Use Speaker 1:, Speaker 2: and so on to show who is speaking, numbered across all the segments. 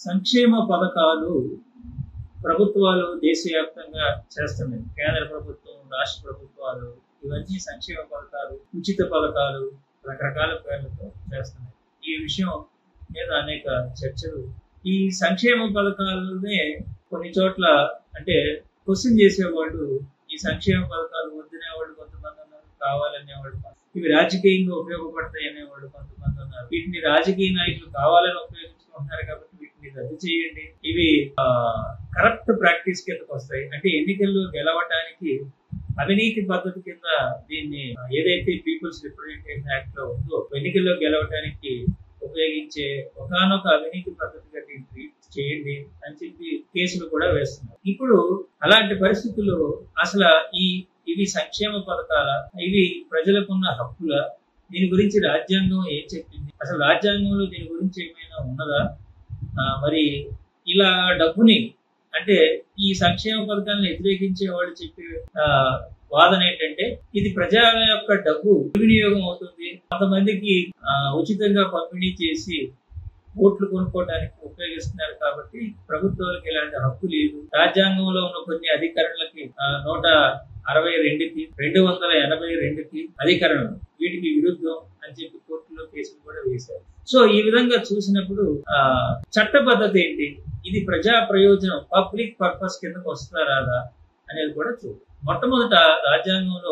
Speaker 1: సంక్షేమ పథకాలు ప్రభుత్వాలు దేశవ్యాప్తంగా చేస్తున్నాయి. కేంద్ర ప్రభుత్వం, రాష్ట్ర ప్రభుత్వాలు ఇవన్నీ సంక్షేమ పథకాలు, ఉచిత పథకాలు రకరకాల పేర్లతో చేస్తున్నాయి. ఈ విషయం మీద అనేక చర్చలు. ఈ సంక్షేమ పథకాలనే కొన్ని చోట్ల అంటే క్వశ్చన్ చేసేవాళ్ళు, ఈ సంక్షేమ పథకాలు వద్దనేవాళ్ళు కొంతమంది ఉన్నారు, కావాలనేవాళ్ళు, ఇవి రాజకీయంగా ఉపయోగపడతాయి అనేవాళ్ళు కొంతమంది ఉన్నారు. వీటిని రాజకీయ నాయకులు కావాలని ఉపయోగించుకుంటున్నారు కాబట్టి వీటిని రద్దు చేయండి, ఇవి కరప్ట్ ప్రాక్టీస్ కిందకు వస్తాయి, అంటే ఎన్నికల్లో గెలవటానికి అవినీతి పద్ధతి కింద దీన్ని ఏదైతే పీపుల్స్ రిప్రజెంటేషన్ యాక్ట్ లో ఉందో ఎన్నికల్లో గెలవటానికి ఉపయోగించే ఒకనొక అవినీతి పద్ధతిగా దీన్ని ట్రీట్ చేయండి అని చెప్పి కేసులు కూడా వేస్తున్నారు. ఇప్పుడు అలాంటి పరిస్థితుల్లో అసలు ఇవి సంక్షేమ పథకాల, ఇవి ప్రజలకున్న హక్కుల, దీని గురించి రాజ్యాంగం ఏం చెప్పింది, అసలు రాజ్యాంగంలో దీని గురించి ఏమైనా ఉన్నదా? మరి ఇలా డబ్బుని అంటే ఈ సంక్షేమ పథకాలను వ్యతిరేకించే వాళ్ళు చెప్పే వాదన ఏంటంటే ఇది ప్రజల యొక్క డబ్బు దుర్వినియోగం అవుతుంది, కొంతమందికి ఉచితంగా పంపిణీ చేసి ఓట్లు కొనుక్కోవడానికి ఉపయోగిస్తున్నారు కాబట్టి ప్రభుత్వాలకు ఇలాంటి హక్కు లేదు. రాజ్యాంగంలో ఉన్న కొన్ని అధికరణలకి 162కి 282కి అధికరణలు వీటికి విరుద్ధం అని చెప్పి కోర్టులో కేసులు కూడా వేశారు. సో ఈ విధంగా చూసినప్పుడు చట్ట పద్ధతి ఏంటి, ఇది ప్రజా ప్రయోజనం పబ్లిక్ పర్పస్ కిందకు వస్తారా అనేది కూడా చూడు. మొట్టమొదట రాజ్యాంగంలో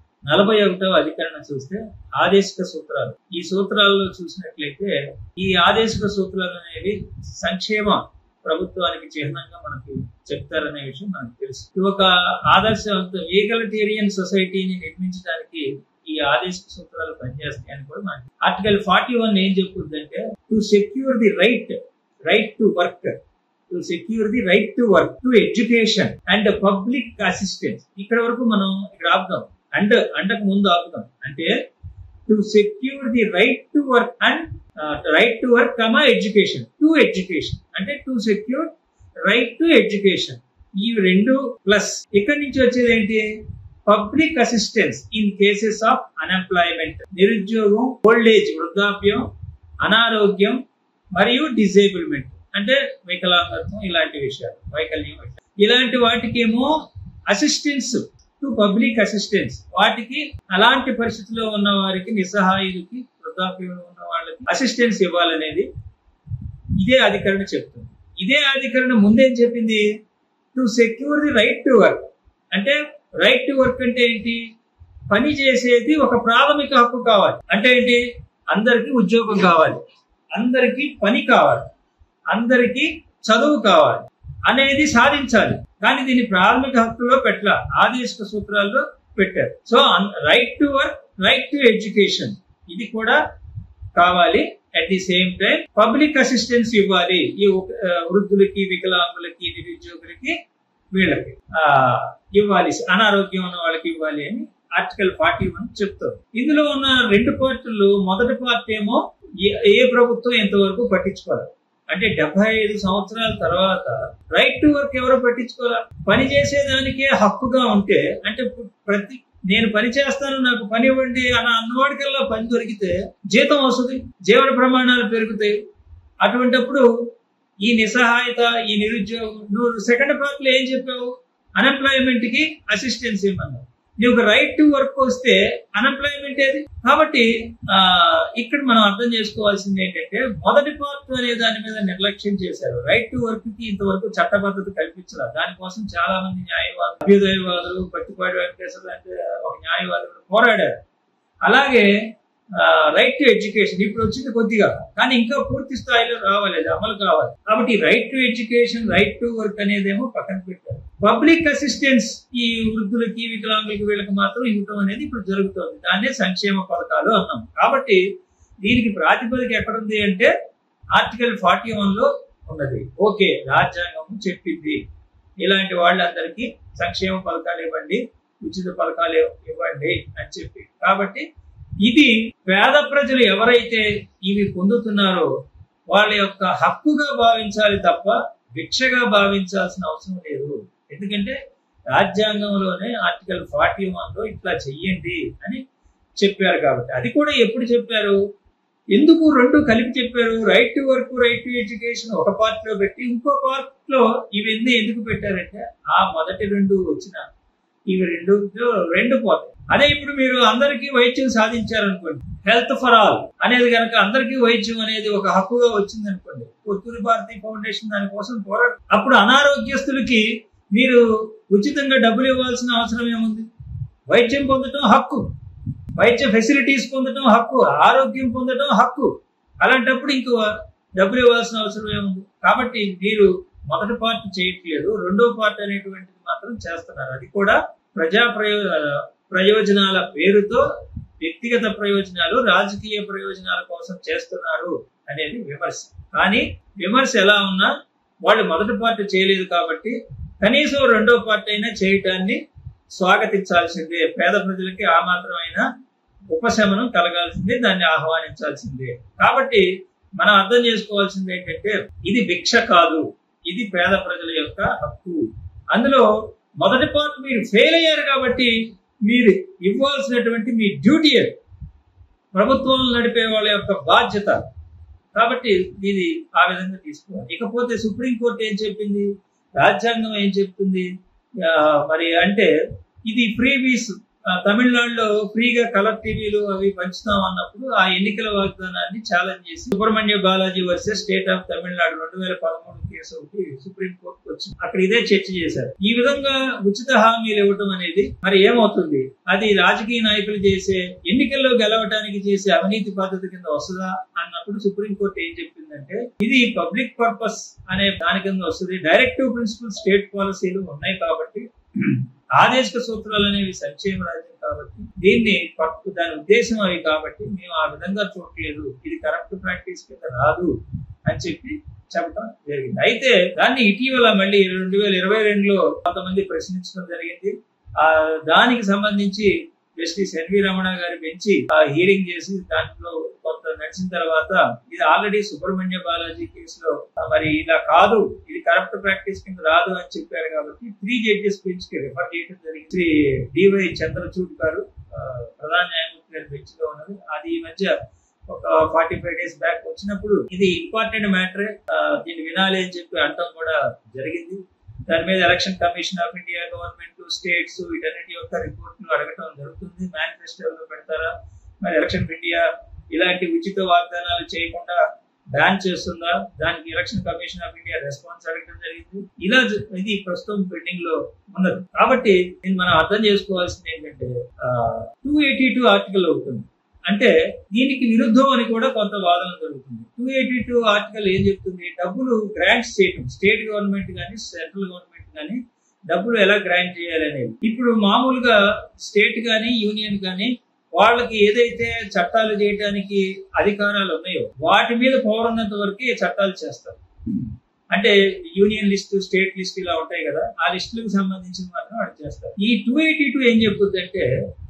Speaker 1: 41వ అధికరణ చూస్తే ఆదేశిక సూత్రాలు. ఈ సూత్రాల్లో చూసినట్లయితే ఈ ఆదేశిక సూత్రాలు అనేవి సంక్షేమ ప్రభుత్వానికి చిహ్నంగా మనకి చెప్తారనే విషయం మనకు తెలుసు. ఒక ఆదర్శవంత ఈగలిటేరియన్ సొసైటీని నిర్మించడానికి ఈ ఆదేశిక సూత్రాలు పనిచేస్తాయని కూడా మనకి ఆర్టికల్ 41 ఏం చెప్పుద్దంటే to secure the right to work, to secure the right to work, to education and public assistance. ఇక్కడ వరకు మనం ఇక్కడ ఆపుదాం, అండకు ముందు ఆపుదాం. అంటే to secure the right to work and right to work comma education, to education అంటే to secure right to education. ఈ రెండు ప్లస్ ఇక్కడి నుంచి వచ్చేది ఏంటి, public assistance in cases of unemployment, నిరుద్యోగం, ఓల్డ్ ఏజ్ వృద్ధాప్యం, అనారోగ్యం మరియు డిజేబుల్మెంట్ అంటే వికలాంగత్వం, ఇలాంటి విషయాలు, వైకల్యం, ఇలాంటి వాటికేమో అసిస్టెన్స్ టు పబ్లిక్ అసిస్టెన్స్, వాటికి అలాంటి పరిస్థితిలో ఉన్న వారికి, నిస్సహాయులకి, వృద్ధాప్యంలో ఉన్న వాళ్ళకి అసిస్టెన్స్ ఇవ్వాలనేది ఇదే అధికరణ చెప్తుంది. ఇదే అధికరణ ముందేం చెప్పింది, to secure the right to work. అంటే రైట్ టు వర్క్ అంటే ఏంటి, పని చేసేది ఒక ప్రాథమిక హక్కు కావాలి. అంటే ఏంటి, అందరికీ ఉద్యోగం కావాలి, అందరికీ పని కావాలి, అందరికీ చదువు కావాలి అనేది సాధించాలి. కానీ దీన్ని ప్రాథమిక హక్కులో పెట్టాల, ఆదేశిక సూత్రాల్లో పెట్టారు. So right to work, right to education ఇది కూడా కావాలి. At the same time public assistance ఇవ్వాలి, ఈ వృద్ధులకి, వికలాంగులకి, నిరుద్యోగులకి, వీళ్ళకి ఇవ్వాలి, అనారోగ్యం ఉన్న వాళ్ళకి ఇవ్వాలి అని ఆర్టికల్ 41 చెప్తారు. ఇందులో ఉన్న రెండు పార్టీలు, మొదటి పార్టీ ఏమో ఏ ప్రభుత్వం ఎంతవరకు పట్టించుకోవాలి, అంటే 75 సంవత్సరాల తర్వాత రైట్ టు వర్క్ ఎవరో పట్టించుకోవాలి. పని చేసేదానికే హక్కుగా ఉంటే, అంటే నేను పని చేస్తాను నాకు పని ఇవ్వండి అని అన్నవాడికల్లా పని దొరికితే జీతం వస్తుంది, జీవన ప్రమాణాలు పెరుగుతాయి. అటువంటిప్పుడు ఈ నిస్సహాయత, ఈ నిరుద్యోగం, నువ్వు సెకండ్ పార్ట్లో ఏం చెప్పావు, అన్ఎంప్లాయ్మెంట్ కి అసిస్టెన్స్ ఇవ్వమన్నావు. నువ్వు రైట్ టు వర్క్ వస్తే అన్ఎంప్లాయ్మెంట్ ఏది? కాబట్టి ఇక్కడ మనం అర్థం చేసుకోవాల్సింది ఏంటంటే మొదటి పార్ట్ అనే దాని మీద నిర్లక్ష్యం చేశారు. రైట్ టు వర్క్ కి ఇంతవరకు చట్టబద్ధత కల్పించారు. దానికోసం చాలా మంది న్యాయవాదులు, అభ్యుదయవాదులు, పట్టిపాటి వెంకటేశ్వర లాంటి ఒక న్యాయవాదులు పోరాడారు. అలాగే రైట్ టు ఎడ్యుకేషన్ ఇప్పుడు వచ్చింది కొద్దిగా, కానీ ఇంకా పూర్తి స్థాయిలో రావాలి, అది అమలు కావాలి. కాబట్టి right to education, right to work అనేదేమో పక్కన పెట్టారు. పబ్లిక్ అసిస్టెన్స్ ఈ వృద్ధులకి, వికలాంగులకి, వీళ్ళకి మాత్రం ఇవ్వటం అనేది ఇప్పుడు జరుగుతుంది. దాన్నే సంక్షేమ పథకాలు అన్నాం. కాబట్టి దీనికి ప్రాతిపదిక ఎక్కడుంది అంటే ఆర్టికల్ 41లో ఉన్నది. ఓకే, రాజ్యాంగం చెప్పింది ఇలాంటి వాళ్ళందరికీ సంక్షేమ పథకాలు ఇవ్వండి, ఉచిత పథకాలు ఇవ్వండి అని చెప్పి. కాబట్టి ఇది పేద ప్రజలు ఎవరైతే ఇవి పొందుతున్నారో వాళ్ళ యొక్క హక్కుగా భావించాలి తప్ప భిక్షగా భావించాల్సిన అవసరం లేదు. ఎందుకంటే రాజ్యాంగంలోనే ఆర్టికల్ 41లో ఇట్లా చెయ్యండి అని చెప్పారు. కాబట్టి అది కూడా ఎప్పుడు చెప్పారు, ఎందుకు రెండు కలిపి చెప్పారు? Right to work, right to education ఒక పార్ట్ లో పెట్టి ఇంకో పార్ట్ లో ఇవన్నీ ఎందుకు పెట్టారంటే ఆ మొదటి రెండు వచ్చిన ఇవి రెండు పోతాయి. అదే ఇప్పుడు మీరు అందరికీ వైద్యం సాధించారనుకోండి, హెల్త్ ఫర్ ఆల్ అనేది కనుక అందరికీ వైద్యం అనేది ఒక హక్కుగా వచ్చింది అనుకోండి, పొత్తూరి భారతి ఫౌండేషన్ దానికోసం పోరాడు. అప్పుడు అనారోగ్యస్తులకి మీరు ఉచితంగా డబ్బులు ఇవ్వాల్సిన అవసరం ఏముంది? వైద్యం పొందడం హక్కు, వైద్య ఫెసిలిటీస్ పొందడం హక్కు, ఆరోగ్యం పొందడం హక్కు. అలాంటప్పుడు ఇంకో డబ్బులు ఇవ్వాల్సిన అవసరం ఏముంది? కాబట్టి మీరు మొదటి పార్ట్ చేయట్లేదు, రెండో పార్ట్ అనేటువంటిది మాత్రం చేస్తున్నారు. అది కూడా ప్రజా ప్రయోజనాల పేరుతో వ్యక్తిగత ప్రయోజనాలు, రాజకీయ ప్రయోజనాల కోసం చేస్తున్నారు అనేది విమర్శ. కానీ విమర్శ ఎలా ఉన్నా వాళ్ళు మొదటి పార్ట్ చేయలేదు కాబట్టి కనీసం రెండో పార్ట్ అయినా చేయటాన్ని స్వాగతించాల్సిందే. పేద ప్రజలకి ఆ మాత్రమైనా ఉపశమనం కలగాల్సిందే, దాన్ని ఆహ్వానించాల్సిందే. కాబట్టి మనం అర్థం చేసుకోవాల్సింది ఏంటంటే ఇది భిక్ష కాదు, ఇది పేద ప్రజల యొక్క హక్కు. అందులో మొదటి పార్ట్ మీరు ఫెయిల్ అయ్యారు కాబట్టి మీరు ఇవ్వాల్సినటువంటి మీ డ్యూటీ, ప్రభుత్వం నడిపే వాళ్ళ యొక్క బాధ్యత. కాబట్టి ఇది ఆ విధంగా తీసుకోవాలి. ఇకపోతే సుప్రీంకోర్టు ఏం చెప్పింది, రాజ్యాంగం ఏం చెప్తుంది మరి అంటే ఇది ఫ్రీబీస్. తమిళనాడులో ఫ్రీగా కలర్ టీవీలు అవి పంచుతాం అన్నప్పుడు ఆ ఎన్నికల వాగ్దానాన్ని ఛాలెంజ్ చేసి Subramaniam Balaji versus state of Tamil Nadu 2013 case ఒకటి సుప్రీంకోర్టుకు వచ్చింది. అక్కడ ఇదే చర్చ చేశారు. ఈ విధంగా ఉచిత హామీలు ఇవ్వటం అనేది మరి ఏమవుతుంది? అది రాజకీయ నాయకులు చేసే ఎన్నికల్లో గెలవటానికి చేసే అవినీతి పద్ధతి కింద వస్తుందా అన్నప్పుడు సుప్రీంకోర్టు ఏం చెప్పిందంటే ఇది పబ్లిక్ పర్పస్ అనే దాని కింద వస్తుంది. డైరెక్టివ్ ప్రిన్సిపల్ స్టేట్ పాలసీలు ఉన్నాయి కాబట్టి, ఆదేశిక సూత్రాలు అనేవి సంక్షేమ రాజ్యం కాబట్టి దీన్ని దాని ఉద్దేశం అవి కాబట్టి మేము ఆ విధంగా చూడలేదు, ఇది కరప్ట్ ప్రాక్టీస్ కింద రాదు అని చెప్పడం జరిగింది. అయితే దాన్ని ఇటీవల మళ్ళీ 2022లో కొంతమంది ప్రశ్నించడం జరిగింది. దానికి సంబంధించి జస్టిస్ ఎన్వి రమణ గారి బెంచి హీరింగ్ చేసి దాంట్లో కొంత నడిచిన తర్వాత ఇది ఆల్రెడీ సుబ్రహ్మణ్య బాలాజీ కేసులో మరి ఇలా కాదు, ఇది కరప్ట్ ప్రాక్టీస్ కింద రాదు అని చెప్పారు కాబట్టి 3 జడ్జెస్ బెంచ్ కి రిఫర్ చేయడం జరిగింది. శ్రీ డివై చంద్రచూడ్ గారు ప్రధాన న్యాయమూర్తి గారి బెంచ్ లో ఉన్నది. అది ఈ మధ్య ఒక 45 days బ్యాక్ వచ్చినప్పుడు ఇది ఇంపార్టెంట్ మ్యాటరే, దీన్ని వినాలి అని చెప్పి అంటాం కూడా జరిగింది. దాని మీద election commission of India, government, states వీటన్నిటి యొక్క రిపోర్ట్లు అడగటం జరుగుతుంది. మేనిఫెస్టోలో పెడతారా, మరి ఎలక్షన్ ఇండియా ఇలాంటి ఉచిత వాగ్దానాలు చేయకుండా బ్యాన్ చేస్తుందా, దానికి election commission of India response అడగడం జరిగింది. ఇలా ఇది ప్రస్తుతం పెండింగ్ లో ఉన్నది. కాబట్టి మనం అర్థం చేసుకోవాల్సింది ఏంటంటే 282 ఆర్టికల్ అవుతుంది. అంటే దీనికి విరుద్ధం అని కూడా కొంత వాదన జరుగుతుంది. 282 ఆర్టికల్ ఏం చెప్తుంది? డబ్బులు గ్రాంట్స్ చేయటం, స్టేట్ గవర్నమెంట్ కానీ సెంట్రల్ గవర్నమెంట్ కానీ డబ్బులు ఎలా గ్రాంట్ చేయాలి అనేది. ఇప్పుడు మామూలుగా స్టేట్ కానీ యూనియన్ కానీ వాళ్ళకి ఏదైతే చట్టాలు చేయడానికి అధికారాలు ఉన్నాయో వాటి మీద పవర్ ఉన్నంత వరకు చట్టాలు చేస్తారు. అంటే యూనియన్ లిస్ట్, స్టేట్ లిస్ట్ ఇలా ఉంటాయి కదా, ఆ లిస్టులకు సంబంధించి మాత్రం వాళ్ళు చేస్తారు. ఈ 282 ఏం చెప్తుంది అంటే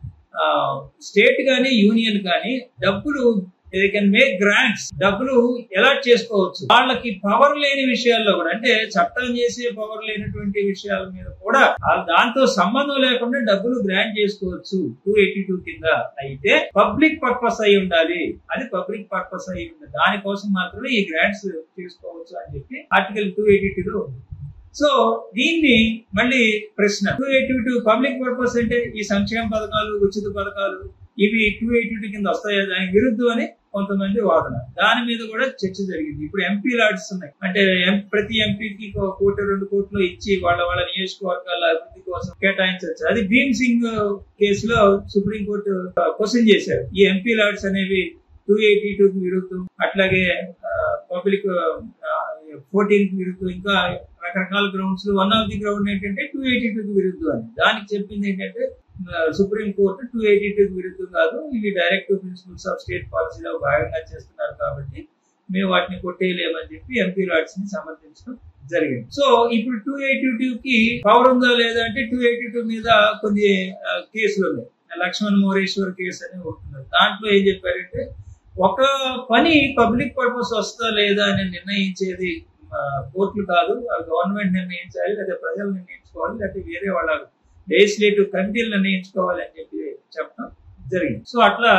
Speaker 1: స్టేట్ కానీ యూనియన్ కానీ డబ్బులు దే కెన్ మేక్ గ్రాంట్స్, డబ్బులు అలాట్ చేసుకోవచ్చు. వాళ్ళకి పవర్ లేని విషయాల్లో కూడా, అంటే చట్టం చేసే పవర్ లేనటువంటి విషయాల మీద కూడా దాంతో సంబంధం లేకుండా డబ్బులు గ్రాంట్ చేసుకోవచ్చు 282 కింద. అయితే పబ్లిక్ పర్పస్ అయి ఉండాలి, అది పబ్లిక్ పర్పస్ అయి ఉండాలి, దానికోసం మాత్రమే ఈ గ్రాంట్స్ చేసుకోవచ్చు అని చెప్పి ఆర్టికల్ 282లో ఉంది. సో దీన్ని మళ్ళీ ప్రశ్న, 282 పబ్లిక్ పర్పస్ అంటే ఈ సంక్షేమ పథకాలు, ఉచిత పథకాలు ఇవి 282 కింద వస్తాయా, దానికి విరుద్ధం అని కొంతమంది వాదన. దాని మీద కూడా చర్చ జరిగింది. ఇప్పుడు ఎంపీ లాడ్స్ ఉన్నాయి, అంటే ప్రతి ఎంపీకి 1 కోటి 2 కోట్లు ఇచ్చి వాళ్ళ నియోజకవర్గాల అభివృద్ధి కోసం కేటాయించవచ్చు. అది భీమ్ సింగ్ కేసులో సుప్రీంకోర్టు క్వశ్చన్ చేశారు. ఈ ఎంపీ లాడ్స్ అనేవి 282కి విరుద్ధం, అట్లాగే పబ్లిక్ 14కి విరుద్ధం, ఇంకా రకరకాల grounds. One of the ground ఏంటంటే 282కి విరుద్ధం అని. దానికి చెప్పింది ఏంటంటే సుప్రీంకోర్టు 282కి విరుద్ధం కాదు, ఇవి డైరెక్టివ్ ప్రిన్సిపల్స్ ఆఫ్ స్టేట్ పాలసీలో భాగంగా చేస్తున్నారు కాబట్టి మేము వాటిని కొట్టేయలేమని చెప్పి ఎంపీ లాడ్స్ ని సమర్థించడం జరిగింది. సో ఇప్పుడు 282కి పవర్ ఉందా లేదా అంటే 282 మీద కొన్ని కేసులు ఉన్నాయి. లక్ష్మణ్ మోరేశ్వర్ కేసు అని ఉంటున్నారు. దాంట్లో ఏం చెప్పారంటే ఒక పని పబ్లిక్ పర్పస్ వస్తుందా లేదా అని నిర్ణయించేది కోర్టులు కాదు, గవర్నమెంట్ నిర్ణయించాలి, లేదా ప్రజలు నిర్ణయించుకోవాలి, లేకపోతే వేరే వాళ్ళ లెజిస్లేటివ్ కమిటీలు నిర్ణయించుకోవాలి అని చెప్పి చెప్పడం జరిగింది. సో అట్లా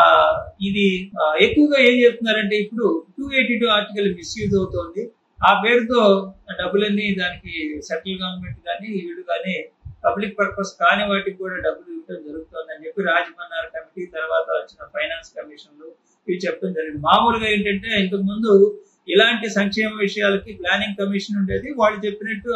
Speaker 1: ఇది ఎక్కువగా ఏం చెప్తున్నారంటే ఇప్పుడు 282 ఆర్టికల్ మిస్యూజ్ అవుతోంది. ఆ పేరుతో డబ్బులన్నీ దానికి సెంట్రల్ గవర్నమెంట్ కానీ వీళ్ళు కానీ పబ్లిక్ పర్పస్ కాని వాటికి కూడా డబ్బులు ఇవ్వడం జరుగుతుంది అని చెప్పి రాజమన్నార్ కమిటీ తర్వాత వచ్చిన ఫైనాన్స్ కమిషన్లు ఇవి చెప్పడం జరిగింది. మామూలుగా ఏంటంటే ఇంతకు ముందు ఇలాంటి సంక్షేమ విషయాలకి ప్లానింగ్ కమిషన్ ఉండేది. వాళ్ళు చెప్పినట్టు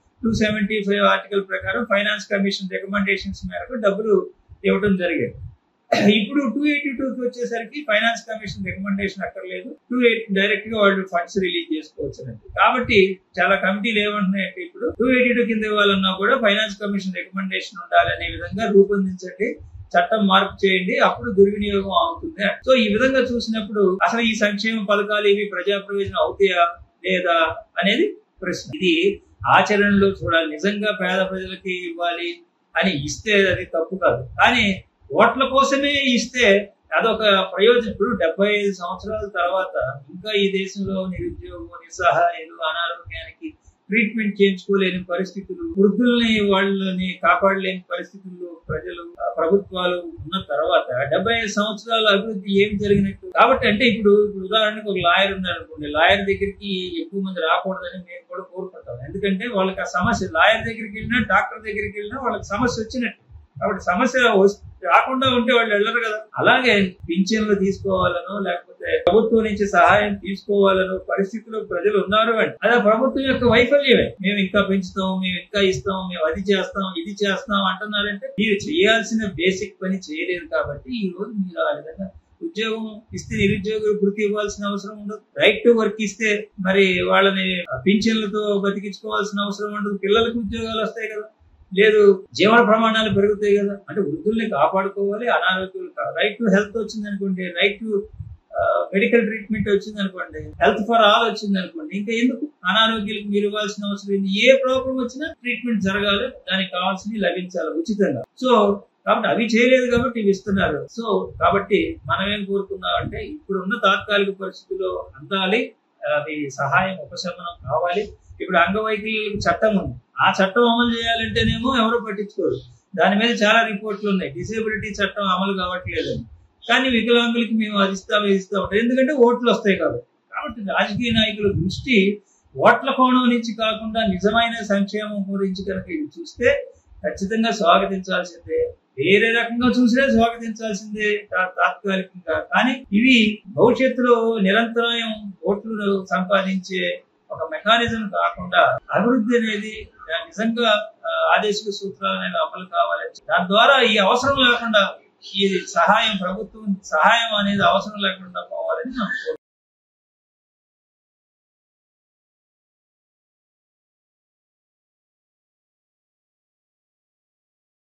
Speaker 1: 275 ఆర్టికల్ ప్రకారం ఫైనాన్స్ కమిషన్ రికమెండేషన్స్ మేరకు డబ్బులు ఇవ్వడం జరిగేది. ఇప్పుడు 282కి వచ్చేసరికి ఫైనాన్స్ కమిషన్ రికమెండేషన్ అక్కర్లేదు, 280 డైరెక్ట్ గా వాళ్ళు ఫండ్స్ రిలీజ్ చేసుకోవచ్చు. కాబట్టి చాలా కమిటీలు ఏమంటున్నాయంటే ఇప్పుడు 282 కింద ఇవ్వాలన్నా కూడా ఫైనాన్స్ కమిషన్ రికమెండేషన్ ఉండాలనే విధంగా రూపొందించండి, చట్టం మార్పు చేయండి, అప్పుడు దుర్వినియోగం అవుతుంది. సో ఈ విధంగా చూసినప్పుడు అసలు ఈ సంక్షేమ పథకాలు ఇవి ప్రజా ప్రయోజనం అవుతాయా లేదా అనేది ప్రశ్న. ఇది ఆచరణలో చూడాలి. నిజంగా పేద ప్రజలకి ఇవ్వాలి అని ఇస్తే అది తప్పు కాదు, కానీ ఓట్ల కోసమే ఇస్తే అదొక ప్రయోజనం. ఇప్పుడు 75 సంవత్సరాల తర్వాత ఇంకా ఈ దేశంలో నిరుద్యోగం, నిస్సహాయులు, అనారోగ్యానికి ట్రీట్మెంట్ చేయించుకోలేని పరిస్థితులు, వృద్ధుల్ని వాళ్ళని కాపాడలేని పరిస్థితుల్లో ప్రజలు ప్రభుత్వాలు ఉన్న తర్వాత 75 సంవత్సరాల అభివృద్ధి ఏం జరిగినట్టు. కాబట్టి అంటే ఇప్పుడు ఉదాహరణకు ఒక లాయర్ ఉన్నారు అనుకోండి, లాయర్ దగ్గరికి ఎక్కువ మంది రాకూడదని మేము కూడా కోరుకుంటాం. ఎందుకంటే వాళ్ళకి ఆ సమస్య, లాయర్ దగ్గరికి వెళ్ళినా డాక్టర్ దగ్గరికి వెళ్ళినా వాళ్ళకి సమస్య వచ్చినట్టు. కాబట్టి సమస్య రాకుండా ఉంటే వాళ్ళు వెళ్ళరు కదా. అలాగే పింఛన్లు తీసుకోవాలనో లేకపోతే ప్రభుత్వం నుంచి సహాయం తీసుకోవాలనో పరిస్థితుల్లో ప్రజలు ఉన్నారు అంటే అది ప్రభుత్వం యొక్క వైఫల్యమే. మేము ఇంకా పెంచుతాం, మేము ఇంకా ఇస్తాం, మేము అది చేస్తాం, ఇది చేస్తాం అంటున్నారంటే మీరు చేయాల్సిన బేసిక్ పని చేయలేదు. కాబట్టి ఈ రోజు మీరు ఆ విధంగా ఉద్యోగం ఇస్తే నిరుద్యోగులు వృత్తి ఇవ్వాల్సిన అవసరం ఉండదు. రైట్ టు వర్క్ ఇస్తే మరి వాళ్ళని పింఛన్లతో బతికించుకోవాల్సిన అవసరం ఉండదు. పిల్లలకు ఉద్యోగాలు వస్తాయి కదా, లేదు జీవన ప్రమాణాలు పెరుగుతాయి కదా. అంటే వృద్ధుల్ని కాపాడుకోవాలి, అనారోగ్యాలు రైట్ టు హెల్త్ వచ్చింది అనుకోండి, రైట్ టు మెడికల్ ట్రీట్మెంట్ వచ్చింది అనుకోండి, హెల్త్ ఫర్ ఆల్ వచ్చింది అనుకోండి, ఇంకా ఎందుకు అనారోగ్యాలకు మీరు ఇవ్వాల్సిన అవసరం ఏంటి? ఏ ప్రాబ్లం వచ్చినా ట్రీట్మెంట్ జరగాలి, దానికి కావాల్సినవి లభించాలి ఉచితంగా. సో కాబట్టి అవి చేయలేదు కాబట్టి ఇవి ఇస్తున్నారు. సో కాబట్టి మనం ఏం కోరుకున్నాం అంటే ఇప్పుడున్న తాత్కాలిక పరిస్థితుల్లో అందాలి, అది సహాయం ఉపశమనం కావాలి. ఇప్పుడు అంగవైకల్యులకు చట్టం ఉంది, ఆ చట్టం అమలు చేయాలంటేనేమో ఎవరు పట్టించుకోరు. దాని మీద చాలా రిపోర్ట్లు ఉన్నాయి, డిసేబిలిటీ చట్టం అమలు కావట్లేదని. కానీ వికలాంగులకి మేము అది ఇస్తాం ఇది ఇస్తాం ఉంటాం, ఎందుకంటే ఓట్లు వస్తాయి కాబట్టి. కాబట్టి రాజకీయ నాయకుల దృష్టి ఓట్ల కోణం నుంచి కాకుండా నిజమైన సంక్షేమం గురించి కనుక ఇది చూస్తే ఖచ్చితంగా స్వాగతించాల్సిందే. వేరే రకంగా చూసినా స్వాగతించాల్సిందే తాత్కాలికంగా. కానీ ఇవి భవిష్యత్తులో నిరంతరం ఓట్లు సంపాదించే ఒక మెకానిజం కాకుండా అభివృద్ధి అనేది నిజంగా ఆదేశిక సూత్రాలు అనేవి అమలు కావాలి. దాని ద్వారా ఈ అవసరం లేకుండా ఈ సహాయం, ప్రభుత్వం సహాయం అనేది అవసరం లేకుండా పోవాలని